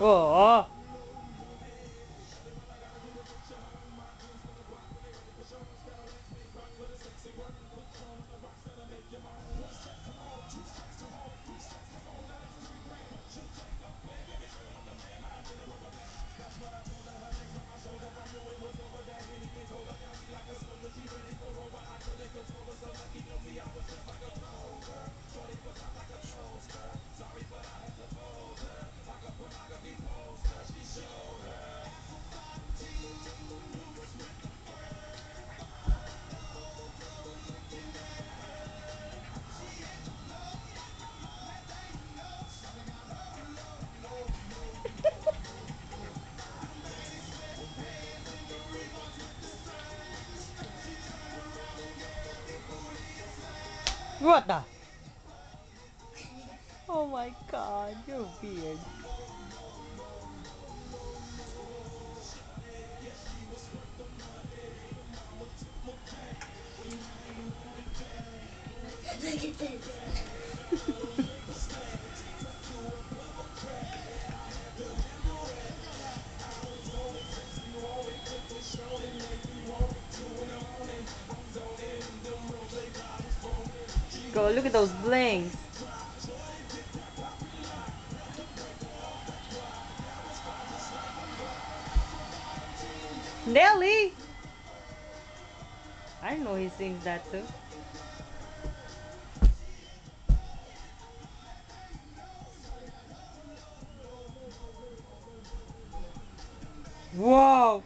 Oh. What the? Oh my god, you're weird. Go look at those blings. Nelly! I know he sings that too. Whoa!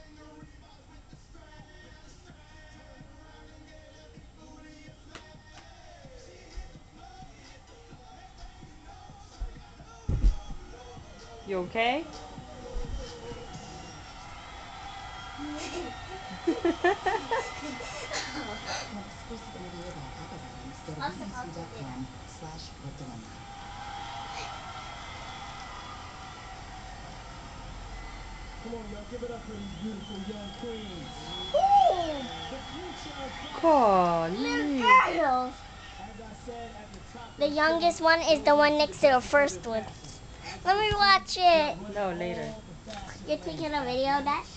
You okay? Come on, y'all, give it up for these beautiful young queens. Golly. Girls. The youngest one is the one next to the first one. Let me watch it. No, later. You're taking a video of that?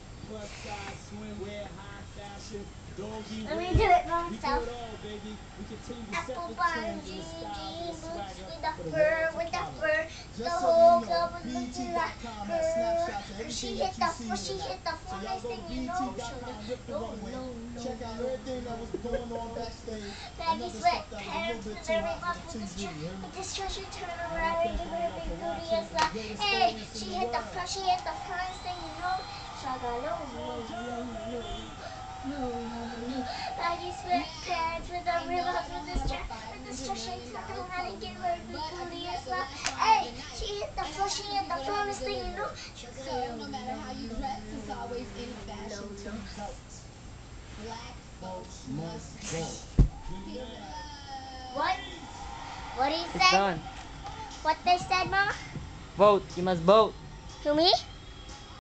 Let me do it by myself. Apple bungee jeans, boots with the fur. The whole club was looking at her. She hit the floor, next thing you know, Check out everything that was going on backstage. baggy sweatpants with this dress, she turned around and gave her a big booty and like, hey, she hit the front, next thing you know, baggy sweatpants with the ribbons with this dress, she turned around and gave her a big booty and like, hey, she hit the front, next thing you know, no matter how you dress, it's always in fashion to vote. Black folks must vote. What? What he It's said? done. What they said, Mama? Vote. You must vote. To me?